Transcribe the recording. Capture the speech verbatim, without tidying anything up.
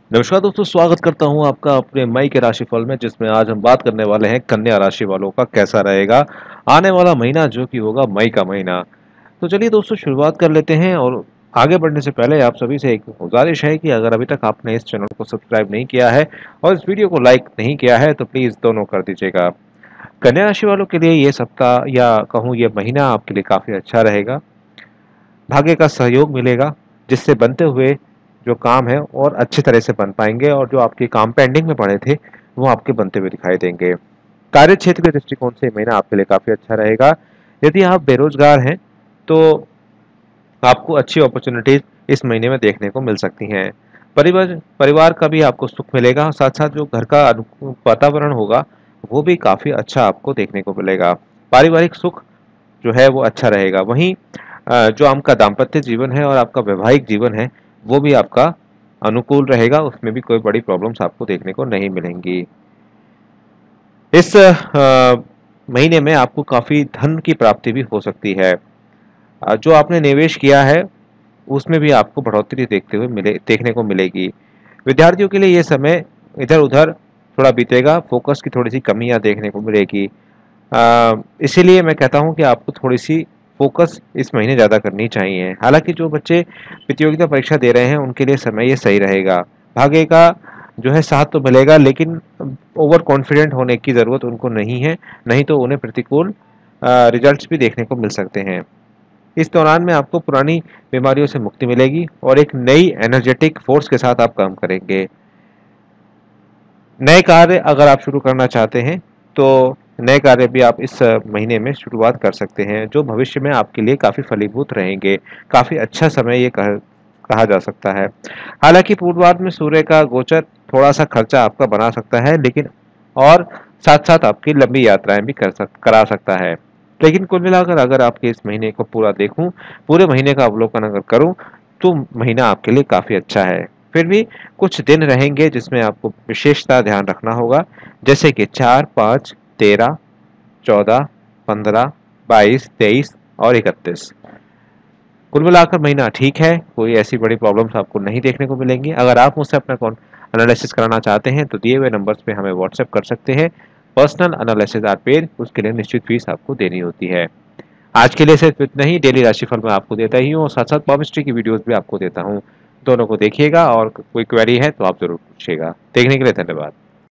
नमस्कार दोस्तों, स्वागत करता हूं आपका अपने मई के राशिफल में, जिसमें आज हम बात करने वाले हैं कन्या राशि वालों का कैसा रहेगा आने वाला महीना, जो कि होगा मई का महीना। तो चलिए दोस्तों, शुरुआत कर लेते हैं। और आगे बढ़ने से पहले आप सभी से एक गुजारिश है कि अगर अभी तक आपने इस चैनल को सब्सक्राइब नहीं किया है और इस वीडियो को लाइक नहीं किया है तो प्लीज़ दोनों कर दीजिएगा। कन्या राशि वालों के लिए ये सप्ताह या कहूँ ये महीना आपके लिए काफ़ी अच्छा रहेगा। भाग्य का सहयोग मिलेगा, जिससे बनते हुए जो काम है और अच्छी तरह से बन पाएंगे, और जो आपके काम पेंडिंग में पड़े थे वो आपके बनते हुए दिखाई देंगे। कार्य क्षेत्र के दृष्टिकोण से महीना आपके लिए काफ़ी अच्छा रहेगा। यदि आप बेरोजगार हैं तो आपको अच्छी अपॉर्चुनिटीज इस महीने में देखने को मिल सकती हैं। परिवार परिवार का भी आपको सुख मिलेगा, साथ साथ जो घर का अनु- वातावरण होगा वो भी काफ़ी अच्छा आपको देखने को मिलेगा। पारिवारिक सुख जो है वो अच्छा रहेगा। वहीं अ, जो आपका दाम्पत्य जीवन है और आपका वैवाहिक जीवन है वो भी आपका अनुकूल रहेगा, उसमें भी कोई बड़ी प्रॉब्लम्स आपको देखने को नहीं मिलेंगी। इस अ, महीने में आपको काफ़ी धन की प्राप्ति भी हो सकती है। अ, जो आपने निवेश किया है उसमें भी आपको बढ़ोतरी देखते हुए मिले देखने को मिलेगी। विद्यार्थियों के लिए ये समय इधर उधर थोड़ा बीतेगा, फोकस की थोड़ी सी कमियां देखने को मिलेगी। अ, इसीलिए मैं कहता हूँ कि आपको थोड़ी-सी फ़ोकस इस महीने ज़्यादा करनी चाहिए। हालाँकि जो बच्चे प्रतियोगिता परीक्षा दे रहे हैं, उनके लिए समय ये सही रहेगा। भाग्य का जो है साथ तो मिलेगा, लेकिन ओवर कॉन्फिडेंट होने की ज़रूरत उनको नहीं है, नहीं तो उन्हें प्रतिकूल अ, रिज़ल्ट्स भी देखने को मिल सकते हैं। इस दौरान में आपको पुरानी बीमारियों से मुक्ति मिलेगी और एक नई एनर्जेटिक फ़ोर्स के साथ आप काम करेंगे। नए कार्य अगर आप शुरू करना चाहते हैं तो नए कार्य भी आप इस अ, महीने में शुरुआत कर सकते हैं, जो भविष्य में आपके लिए काफ़ी फलीभूत रहेंगे। काफ़ी अच्छा समय ये कह, कहा जा सकता है। हालांकि पूर्वार्ध में सूर्य का गोचर थोड़ा सा खर्चा आपका बना सकता है, लेकिन और साथ साथ आपकी लंबी यात्राएं भी कर सक करा सकता है। लेकिन कुल मिलाकर अगर आपके इस महीने को पूरा देखूं, पूरे महीने का अवलोकन अगर करूं, तो महीना आपके लिए काफ़ी अच्छा है। फिर भी कुछ दिन रहेंगे जिसमें आपको विशेषता ध्यान रखना होगा, जैसे कि चार, पाँच, तेरह, चौदह, पंद्रह, बाईस, तेईस और इकतीस। कुल मिलाकर महीना ठीक है, कोई ऐसी बड़ी प्रॉब्लम्स आपको नहीं देखने को मिलेंगी। अगर आप मुझसे अपना कौन एनालिसिस कराना चाहते हैं तो दिए हुए नंबर्स पे हमें व्हाट्सएप कर सकते हैं। पर्सनल एनालिसिस आर पेड, उसके लिए निश्चित फीस आपको देनी होती है। आज के लिए सिर्फ इतना ही। डेली राशिफल मैं आपको देता ही हूँ और साथ साथ पॉमिस्ट्री की वीडियोस भी आपको देता हूँ। दोनों को देखिएगा और कोई क्वेरी है तो आप जरूर पूछिएगा। देखने के लिए धन्यवाद।